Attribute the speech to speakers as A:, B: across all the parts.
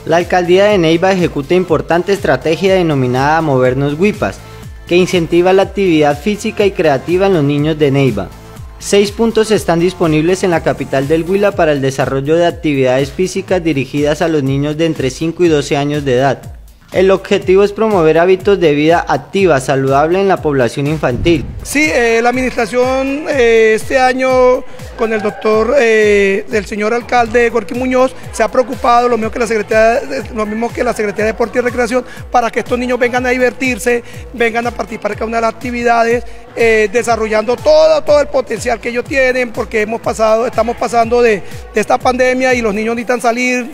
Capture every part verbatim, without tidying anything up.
A: La alcaldía de Neiva ejecuta importante estrategia denominada Movernos Huipas, que incentiva la actividad física y creativa en los niños de Neiva. Seis puntos están disponibles en la capital del Huila para el desarrollo de actividades físicas dirigidas a los niños de entre cinco y doce años de edad. El objetivo es promover hábitos de vida activa, saludable en la población infantil.
B: Sí, eh, la administración eh, este año con el doctor, eh, del señor alcalde Gorky Muñoz, se ha preocupado, lo mismo que la Secretaría, lo mismo que la Secretaría de Deporte y Recreación, para que estos niños vengan a divertirse, vengan a participar en cada una de las actividades, eh, desarrollando todo, todo el potencial que ellos tienen, porque hemos pasado, estamos pasando de, de esta pandemia y los niños necesitan salir,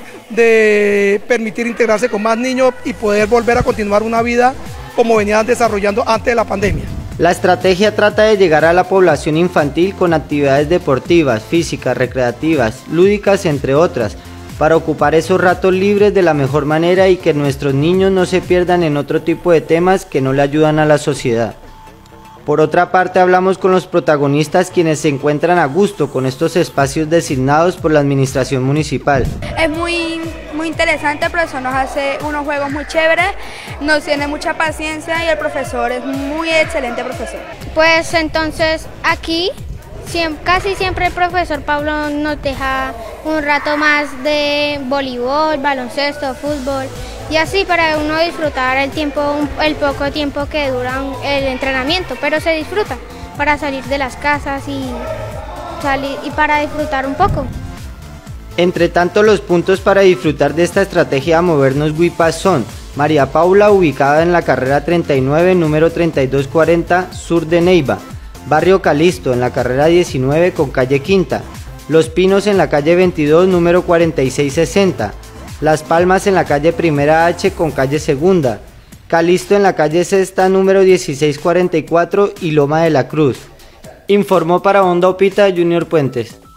B: de permitir integrarse con más niños y poder volver a continuar una vida como venían desarrollando antes de la pandemia.
A: La estrategia trata de llegar a la población infantil con actividades deportivas, físicas, recreativas, lúdicas, entre otras, para ocupar esos ratos libres de la mejor manera y que nuestros niños no se pierdan en otro tipo de temas que no le ayudan a la sociedad. Por otra parte, hablamos con los protagonistas, quienes se encuentran a gusto con estos espacios designados por la administración municipal.
C: Es muy, muy interesante, el profesor nos hace unos juegos muy chéveres, nos tiene mucha paciencia y el profesor es muy excelente profesor.
D: Pues entonces aquí siempre, casi siempre el profesor Pablo nos deja un rato más de voleibol, baloncesto, fútbol y así para uno disfrutar el tiempo, el poco tiempo que dura el entrenamiento, pero se disfruta para salir de las casas y, salir, y para disfrutar un poco.
A: Entre tanto, los puntos para disfrutar de esta estrategia Movernos Huipas son: María Paula, ubicada en la carrera treinta y nueve, número treinta y dos cuarenta, sur de Neiva; Barrio Calisto, en la carrera diecinueve con calle Quinta; Los Pinos, en la calle veintidós, número cuarenta y seis sesenta; Las Palmas, en la calle Primera H con calle Segunda; Calisto, en la calle Sexta, número dieciséis cuarenta y cuatro, y Loma de la Cruz. Informó para Onda Opita Junior Puentes.